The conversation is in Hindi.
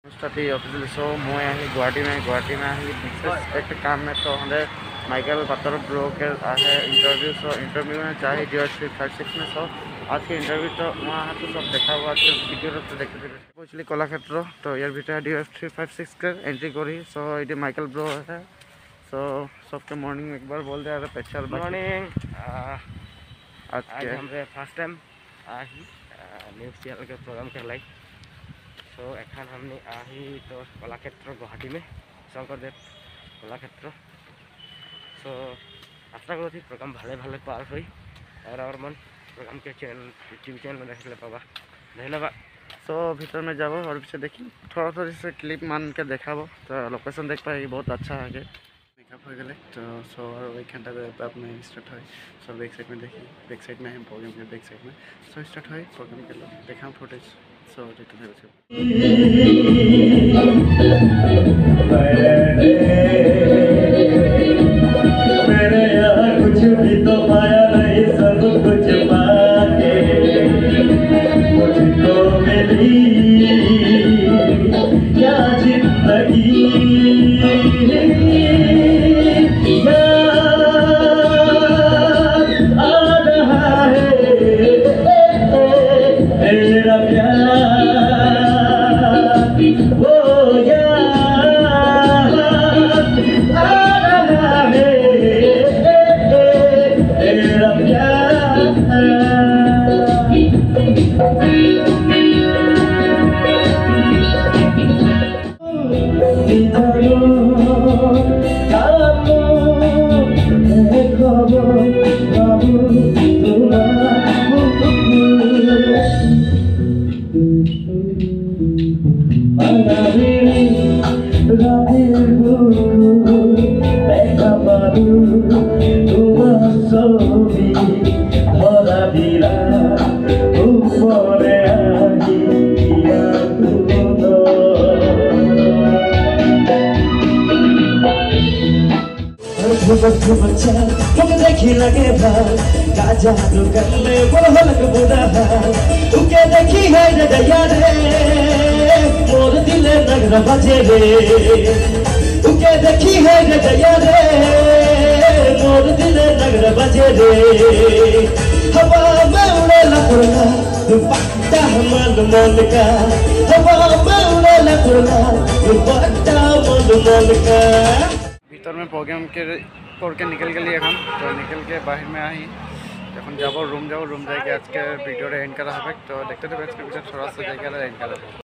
ऑफिशियली सो मैं गुवाहाटी में विशेष एक काम में तो हमें माइकल पत्थर ब्रो के आहे इंटरव्यू इंटरव्यू में चाहे DOS356 में आज के इंटरव्यू तो वहाँ तो सब देखा हुआ तो वीडियो तो देखते थे पहुँचली कलाक्षेत्र तो यार भीतर DOS356 के एंट्री करी सो ये माइकल ब्रो है सो सबके मॉर्निंग एक बार बोल दे रहे पेचर मॉर्निंग आज हमारे फर्स्ट टाइम न्यूज चैनल के प्रोग्राम कर लाई तो एखान हमने तो कलाक्षेत्र गुवाहाटी में शंकरदेव कलाक्षेत्र सो आशा करी प्रोग्राम भाले भाले पार हुई और मन प्रोग्राम के टीवी चैनल में देखने पाबा धन्यवाद। सो भीतर में जाबो और पीछे देखी थोड़ा थोड़ी से क्लिप मान के देखाबो तो लोकेशन देख पाएगी बहुत अच्छा है मेकअप हो गए तो सो और एक घंटा अपने स्टार्ट है सो बैक साइड में देखी बैक साइड में प्रोग्राम के बैक साइड में सो स्टार्ट है प्रोग्राम के देखा फुटेज सो मेरे यहाँ कुछ भी तो पाया नहीं सब कुछ पाके मुझको मिली क्या जिंदगी आ रहा है तेरा प्यार वो याद आ रहा है तेरा प्यार देखी लगे गाजा दुकाने बोलक बुरा तुके देखी है दैया रे मोर दिले नगर बजे रे तुके देखी है दैया रे मोर दिले नगर बजे रे हवा में उड़े लपुरला दुपट्टा मन मन का हवा में उड़े लपुरला दुपट्टा मन मन का भीतर में प्रोग्राम के करके निकल गली এখন तो निकल के बाहर में आई এখন যাব रूम जाके आज के वीडियो एंड करा तो देखते थे थोड़ा सा जगह एंड करा